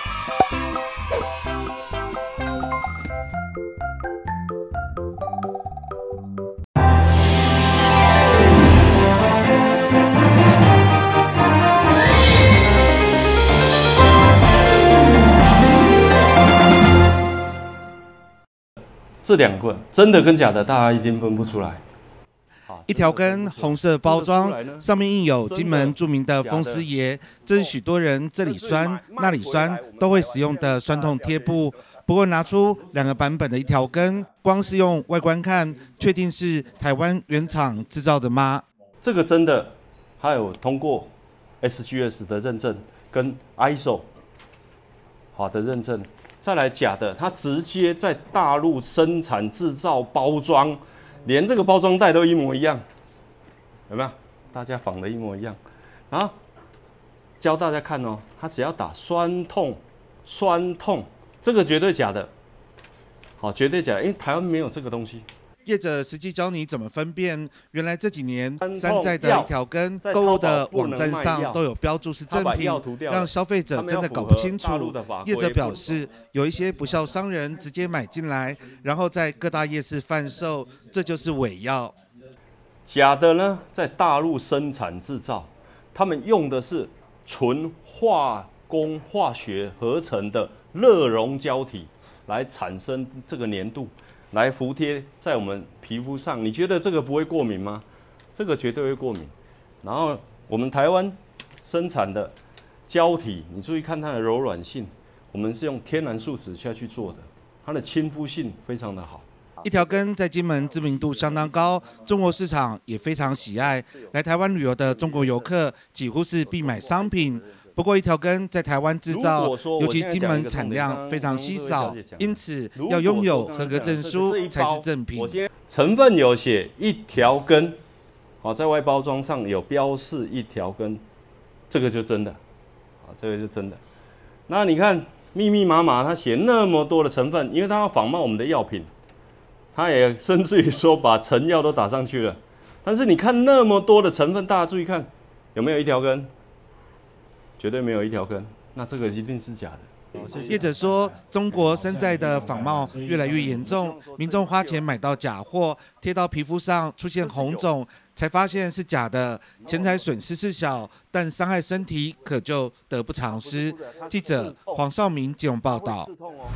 这两个真的跟假的，大家一定分不出来。 一条根红色包装，上面印有金门著名的风师爷，这是许多人这里酸那里酸都会使用的酸痛贴布。不过拿出两个版本的一条根，光是用外观看，确定是台湾原厂制造的吗？ 这个真的，还有通过 S G S 的认证跟 I S O 好的认证。再来假的，它直接在大陆生产制造包装，连这个包装袋都一模一样，有没有？大家仿的一模一样。然后教大家看哦，它只要打酸痛，酸痛，这个绝对假的，好，绝对假的，因为台湾没有这个东西。 业者实际教你怎么分辨，原来这几年山寨的一条根，购物的网站上都有标注是正品，让消费者真的搞不清楚。业者表示，有一些不肖商人直接买进来，然后在各大夜市贩售，这就是伪药。 假的呢，在大陆生产制造，他们用的是纯化工化学合成的热熔胶体来产生这个粘度。来服贴在我们皮肤上，你觉得这个不会过敏吗？这个绝对会过敏。然后我们台湾生产的胶体，你注意看它的柔软性，我们是用天然树脂下去做的，它的亲肤性非常的好。 一条根在金门知名度相当高，中国市场也非常喜爱。来台湾旅游的中国游客几乎是必买商品。不过一条根在台湾制造，尤其金门产量非常稀少，因此要拥有合格证书才是正品。 成分有写一条根，好，在外包装上有标示一条根，这个就真的，好，这个就真的。那你看密密麻麻，它写那么多的成分，因为它要仿冒我们的药品，它也甚至于说把成药都打上去了。但是你看那么多的成分，大家注意看，有没有一条根？绝对没有一条根，那这个一定是假的。 业者说，中国山寨的仿冒越来越严重，民众花钱买到假货，贴到皮肤上出现红肿，才发现是假的，钱财损失是小，但伤害身体可就得不偿失。记者黄少明基隆报道。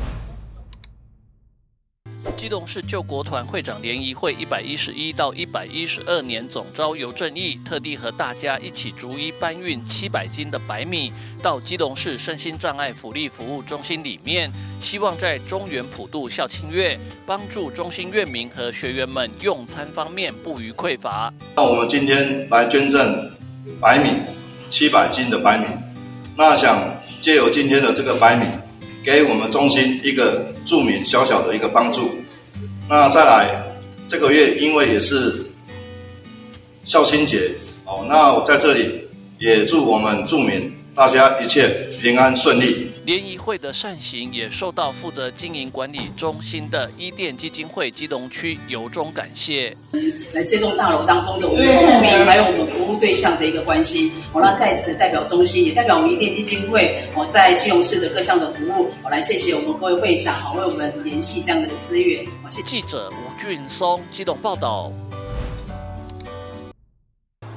基隆市救国团会长联谊会一百一十一到一百一十二年总召游正义，特地和大家一起逐一搬运七百斤的白米到基隆市身心障碍福利服务中心里面，希望在中原普渡孝亲月，帮助中心院民和学员们用餐方面不虞匮乏。 那我们今天来捐赠白米七百斤的白米，那想借由今天的这个白米，给我们中心一个住民小小的一个帮助。那再来，这个月因为也是孝亲节哦，那我在这里也祝我们住民大家一切平安顺利。 联谊会的善行也受到负责经营管理中心的伊甸基金会基隆区由衷感谢。 来这栋大楼当中的我们住民还有我们服务对象的一个关系，我那在此代表中心，也代表我们伊甸基金会，我在基隆市的各项的服务，我来谢谢我们各位会长，好为我们联系这样的资源。 记者吴俊松基隆报道。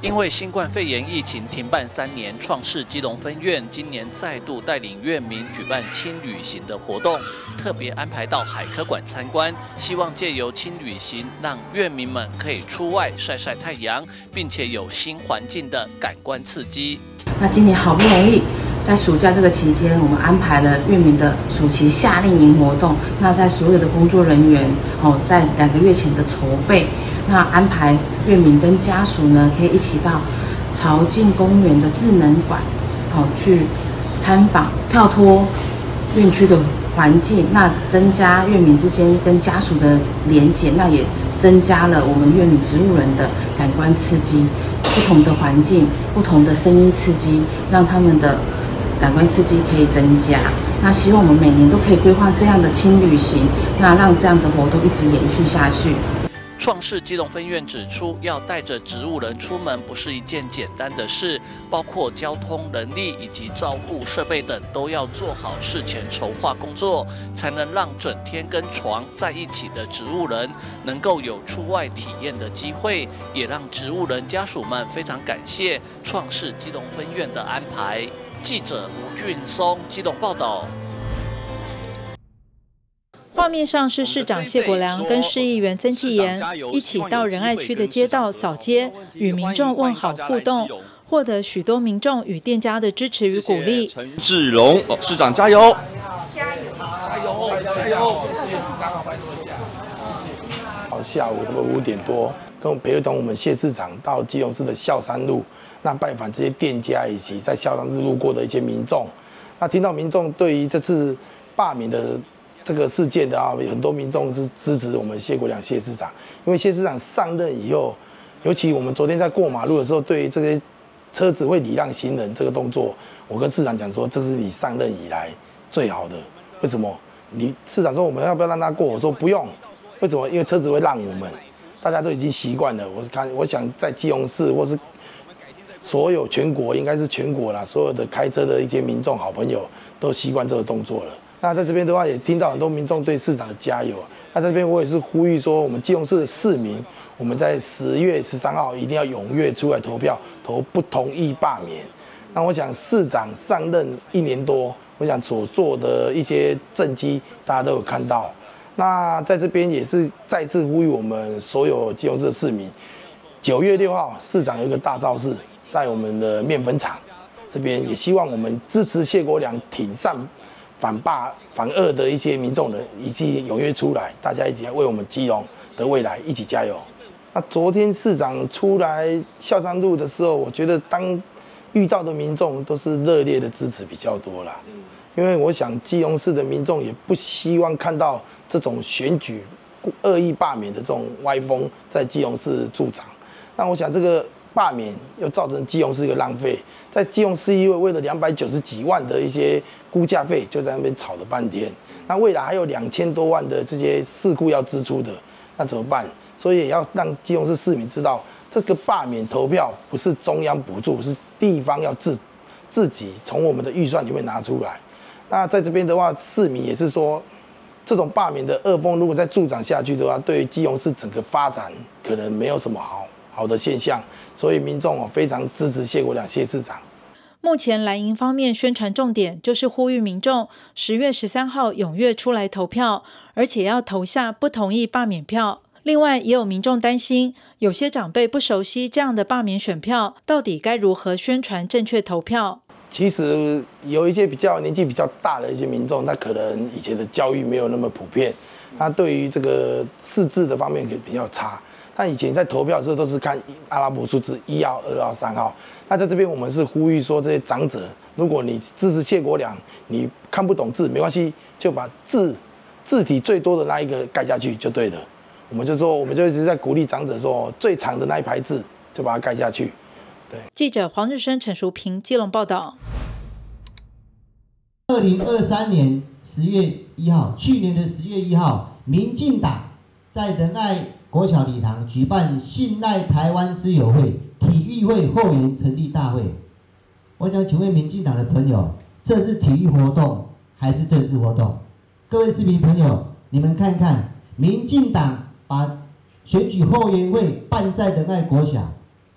因为新冠肺炎疫情停办三年，创世基隆分院今年再度带领院民举办轻旅行的活动，特别安排到海科馆参观，希望借由轻旅行，让院民们可以出外晒晒太阳，并且有新环境的感官刺激。 那今年好不容易在暑假这个期间，我们安排了院民的暑期夏令营活动。那在所有的工作人员哦，在两个月前的筹备。那安排院民跟家属呢，可以一起到潮境公园的智能馆，好去参访，跳脱院区的环境，那增加院民之间跟家属的连结，那也增加了我们院民植物人的感官刺激，不同的环境、不同的声音刺激，让他们的感官刺激可以增加。那希望我们每年都可以规划这样的轻旅行，那让这样的活动一直延续下去。 创世基隆分院指出，要带着植物人出门不是一件简单的事，包括交通、人力以及照护设备等，都要做好事前筹划工作，才能让整天跟床在一起的植物人能够有出外体验的机会，也让植物人家属们非常感谢创世基隆分院的安排。记者吴俊松基隆报道。 画面上是市长谢国良跟市议员曾纪言一起到仁爱区的街道扫街，与民众问好互动，获得许多民众与店家的支持与鼓励。 陈志荣，哦，市长加油！ 加油！加油！加油！谢谢市长，好，拜托一下。 好，下午差不多五点多，跟陪同我们谢市长到基隆市的孝山路，那拜访这些店家以及在孝山路路过的一些民众。那听到民众对于这次罢免的这个事件的啊，很多民众是支持我们谢国良谢市长，因为谢市长上任以后，尤其我们昨天在过马路的时候，对于这些车子会礼让行人这个动作，我跟市长讲说，这是你上任以来最好的。为什么？你市长说我们要不要让他过？我说不用。为什么？因为车子会让我们，大家都已经习惯了。我看，我想在基隆市或是所有全国，应该是全国啦，所有的开车的一些民众好朋友都习惯这个动作了。那在这边的话，也听到很多民众对市长的加油。那在这边我也是呼吁说，我们基隆市的市民，我们在十月十三号一定要踊跃出来投票，投不同意罢免。那我想市长上任一年多，我想所做的一些政绩，大家都有看到。那在这边也是再次呼吁我们所有基隆市的市民，九月六号市长有一个大造势，在我们的面粉厂这边，也希望我们支持谢国良挺上反霸反恶的一些民众人，以及踊跃出来，大家一起来为我们基隆的未来一起加油。那昨天市长出来孝山路的时候，我觉得当遇到的民众都是热烈的支持比较多啦。因为我想基隆市的民众也不希望看到这种选举恶意罢免的这种歪风在基隆市助长。那我想这个罢免又造成基隆市一个浪费，在基隆市议会为了两百九十几万的一些估价费，就在那边吵了半天。那未来还有两千多万的这些事故要支出的，那怎么办？所以也要让基隆市市民知道，这个罢免投票不是中央补助，是地方要自自己从我们的预算里面拿出来。那在这边的话，市民也是说，这种罢免的恶风如果再助长下去的话，对于基隆市整个发展可能没有什么好好的现象，所以民众哦非常支持谢国良谢市长。 目前蓝营方面宣传重点就是呼吁民众十月十三号踊跃出来投票，而且要投下不同意罢免票。另外，也有民众担心，有些长辈不熟悉这样的罢免选票，到底该如何宣传正确投票？ 其实有一些比较年纪比较大的一些民众，他可能以前的教育没有那么普遍，他对于这个识字的方面比较差。他以前在投票的时候都是看阿拉伯数字一号、二号、三号。那在这边我们是呼吁说，这些长者，如果你支持谢国良，你看不懂字没关系，就把字字体最多的那一个盖下去就对了。我们就说，我们就一直在鼓励长者说，最长的那一排字就把它盖下去。对。 记者黄日升、陈淑平基隆报道。 二零二三年十月一号，去年的十月一号，民进党在仁爱国小礼堂举办信赖台湾之友会体育会后援成立大会。我想请问民进党的朋友，这是体育活动还是政治活动？各位市民朋友，你们看看，民进党把选举后援会办在仁爱国小，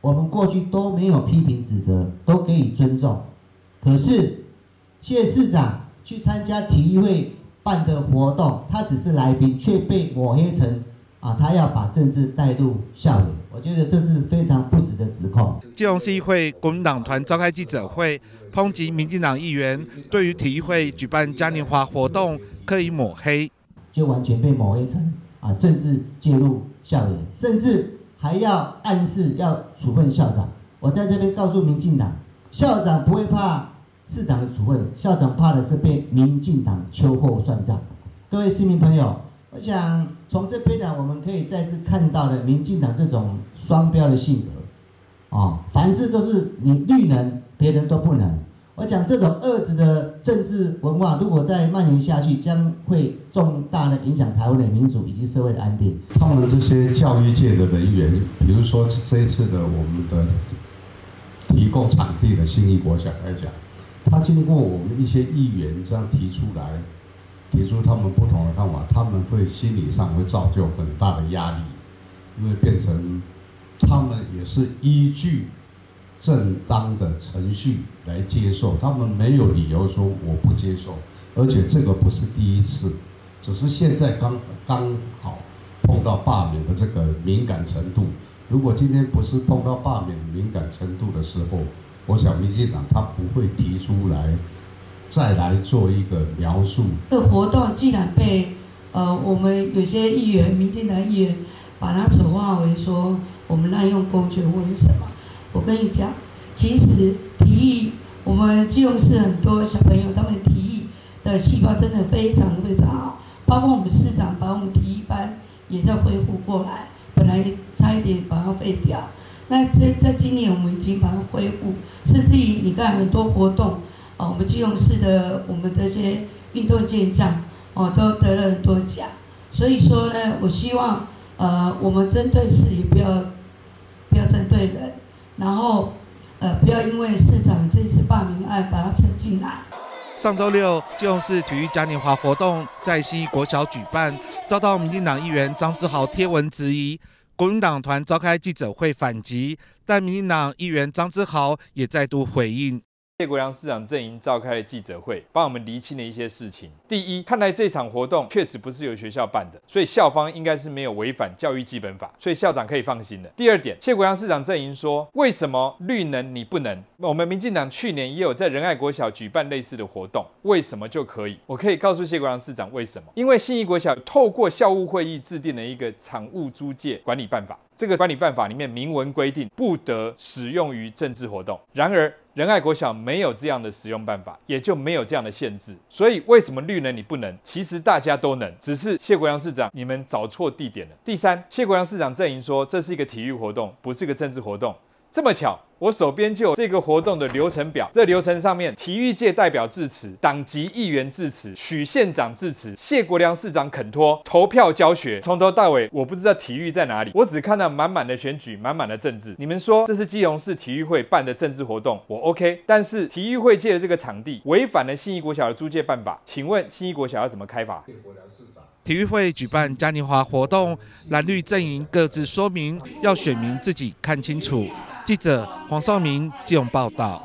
我们过去都没有批评指责，都给予尊重。可是谢市长去参加体育会办的活动，他只是来宾，却被抹黑成啊，他要把政治带入校园。我觉得这是非常不实的指控。 基隆市议会国民党团召开记者会，抨击民进党议员对于体育会举办嘉年华活动刻意抹黑， 就完全被抹黑成啊政治介入校园，甚至还要暗示要处分校长。我在这边告诉民进党，校长不会怕市长的处分，校长怕的是被民进党秋后算账。各位市民朋友，我想从这边呢，我们可以再次看到的民进党这种双标的性格，哦，凡事都是你绿能，别人都不能。我讲这种恶质的政治文化，如果再蔓延下去，将会重大的影响台湾的民主以及社会的安定。 他们这些教育界的人员，比如说这一次的我们的提供场地的信义国小来讲，他经过我们一些议员这样提出来，提出他们不同的看法，他们会心理上会造就很大的压力，因为变成他们也是依据正当的程序来接受，他们没有理由说我不接受，而且这个不是第一次，只是现在刚刚好碰到罢免的这个敏感程度。如果今天不是碰到罢免敏感程度的时候，我想民进党他不会提出来再来做一个描述。 这个活动既然被呃我们有些议员，民进党议员把它丑化为说我们滥用公权或是什么，我跟你讲，其实体育我们基隆市很多小朋友他们体育的细胞真的非常非常好，包括我们市长把我们体育班也在恢复过来，本来差一点把它废掉。那在在今年我们已经把它恢复，甚至于你看很多活动，啊，我们基隆市的我们这些运动健将，哦，都得了很多奖。所以说呢，我希望呃我们针对事也不要不要针对人，然后呃不要因为市长这次罢免案把它扯进来。 上周六，基隆市体育嘉年华活动在信义国小举办，遭到民进党议员张志豪贴文质疑。国民党团召开记者会反击，但民进党议员张志豪也再度回应。 谢国良市长阵营召开了记者会，帮我们厘清了一些事情。第一，看来这场活动确实不是由学校办的，所以校方应该是没有违反教育基本法，所以校长可以放心了。第二点，谢国良市长阵营说，为什么绿能你不能？我们民进党去年也有在仁爱国小举办类似的活动，为什么就可以？我可以告诉谢国良市长为什么？因为信义国小透过校务会议制定了一个场务租借管理办法。这个管理办法里面明文规定，不得使用于政治活动。然而，仁爱国小没有这样的使用办法，也就没有这样的限制。所以，为什么绿能你不能？其实大家都能，只是谢国良市长你们找错地点了。第三，谢国良市长阵营说这是一个体育活动，不是一个政治活动。这么巧，我手边就有这个活动的流程表。这流程上面，体育界代表致辞，党籍议员致辞，许县长致辞，谢国良市长恳托，投票教学，从头到尾我不知道体育在哪里，我只看到满满的选举，满满的政治。你们说这是基隆市体育会办的政治活动，我 OK。但是体育会借的这个场地违反了信义国小的租借办法，请问信义国小要怎么开罚？ 体育会举办嘉年华活动，蓝绿阵营各自说明，要选民自己看清楚。记者黄少明基隆报道。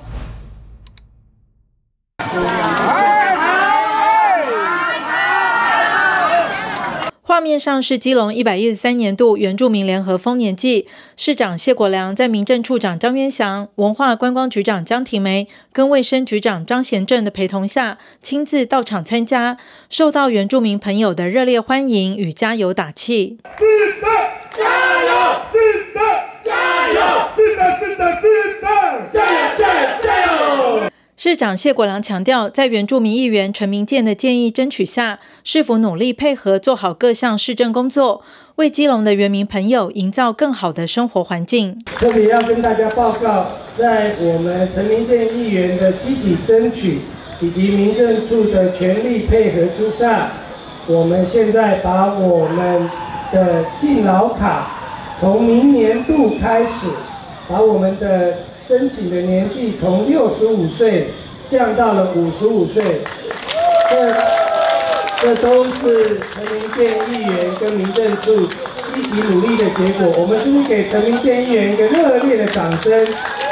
画面上是基隆一百一十三年度原住民联合丰年祭，市长谢国良在民政处长张渊祥、文化观光局长江婷梅跟卫生局长张贤正的陪同下，亲自到场参加，受到原住民朋友的热烈欢迎与加油打气。 市长加油！市长加油！市长市长市长加油加油加油！ 市长谢国良强调，在原住民议员陈明健的建议争取下，市府努力配合做好各项市政工作，为基隆的原民朋友营造更好的生活环境。 特别要跟大家报告，在我们陈明健议员的积极争取以及民政处的全力配合之下，我们现在把我们的敬老卡从明年度开始，把我们的申请的年纪从六十五岁降到了五十五岁，这这都是陈明健议员跟民政处积极努力的结果。我们是不是给陈明健议员一个热烈的掌声？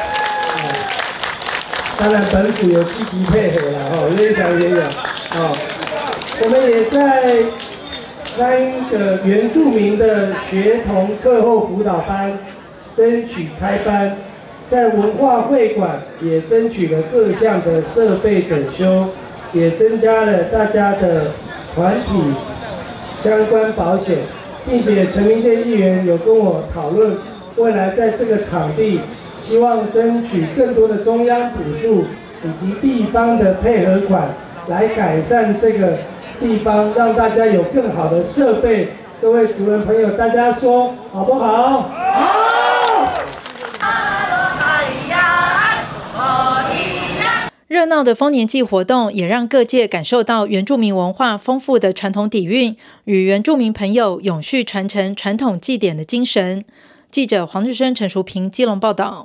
当然，本府有积极配合了哦，叶翔也有哦。我们也在三个原住民的学童课后辅导班争取开班，在文化会馆也争取了各项的设备整修，也增加了大家的团体相关保险，并且陈明健议员有跟我讨论，未来在这个场地，希望争取更多的中央补助以及地方的配合款，来改善这个地方，让大家有更好的设备。各位族人朋友，大家说好不好？好。 热闹的丰年祭活动也让各界感受到原住民文化丰富的传统底蕴与原住民朋友永续传承传统祭典的精神。记者黄日升、陈淑平基隆报道。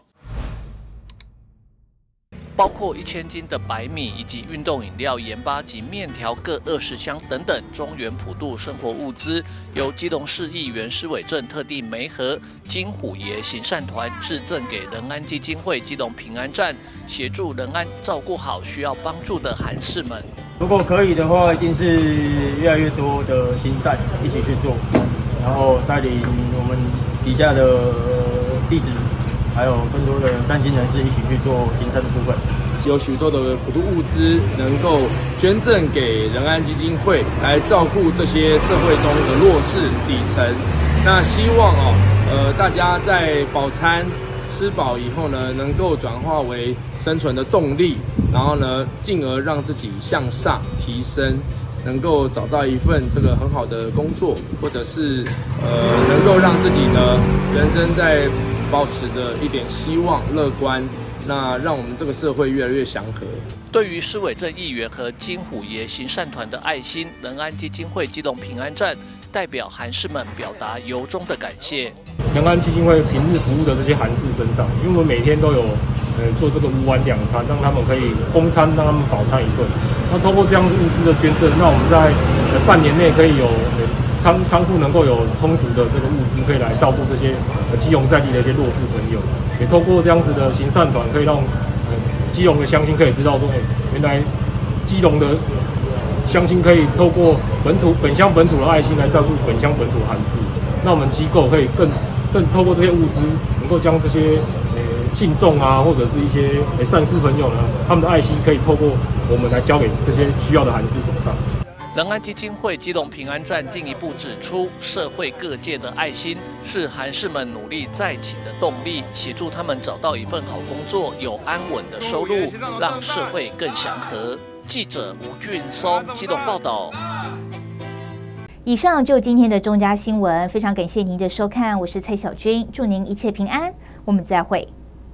包括一千斤的白米以及运动饮料、盐巴及面条各二十箱等等中原普渡生活物资，由基隆市议员施伟正特地媒合金虎爷行善团致赠给仁安基金会基隆平安站，协助仁安照顾好需要帮助的韩士们。 如果可以的话，一定是越来越多的行善一起去做，然后带领我们底下的弟子。还有更多的善心人士一起去做行善的部分， 有许多的普渡物资能够捐赠给仁安基金会，来照顾这些社会中的弱势底层。那希望哦，呃，大家在饱餐吃饱以后呢，能够转化为生存的动力，然后呢，进而让自己向上提升，能够找到一份这个很好的工作，或者是呃，能够让自己呢人生在保持着一点希望、乐观，那让我们这个社会越来越祥和。 对于施伟正议员和金虎爷行善团的爱心，仁安基金会基隆平安站代表韩士们表达由衷的感谢。 仁安基金会平日服务的这些韩士身上，因为我们每天都有呃做这个五碗两餐，让他们可以供餐，让他们饱餐一顿。那通过这样物资的捐赠，那我们在呃半年内可以有。呃仓仓库能够有充足的这个物资，可以来照顾这些呃基隆在地的一些弱势朋友。也透过这样子的行善团，可以让呃基隆的乡亲可以知道说，哎，原来基隆的乡亲可以透过本土本乡本土的爱心来照顾本乡本土的韩士。那我们机构可以更更透过这些物资，能够将这些呃信众啊，或者是一些呃善事朋友呢，他们的爱心可以透过我们来交给这些需要的韩士手上。 仁安基金会基隆平安站进一步指出，社会各界的爱心是韩士们努力再起的动力，协助他们找到一份好工作，有安稳的收入，让社会更祥和。记者吴俊松基隆报道。 以上就今天的中嘉新闻，非常感谢您的收看，我是蔡小军，祝您一切平安，我们再会。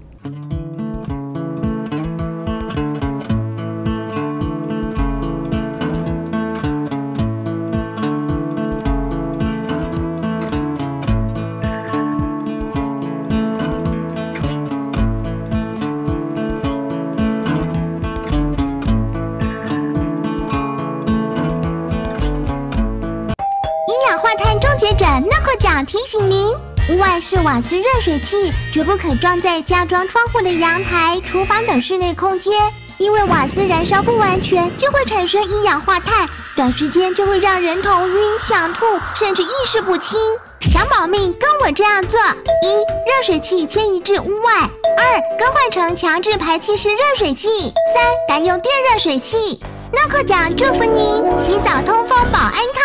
提醒您，屋外式瓦斯热水器绝不可装在加装窗户的阳台、厨房等室内空间，因为瓦斯燃烧不完全就会产生一氧化碳，短时间就会让人头晕、想吐，甚至意识不清。想保命，跟我这样做：一、热水器迁移至屋外；二、更换成强制排气式热水器；三、改用电热水器。诺克奖祝福您，洗澡通风保安康。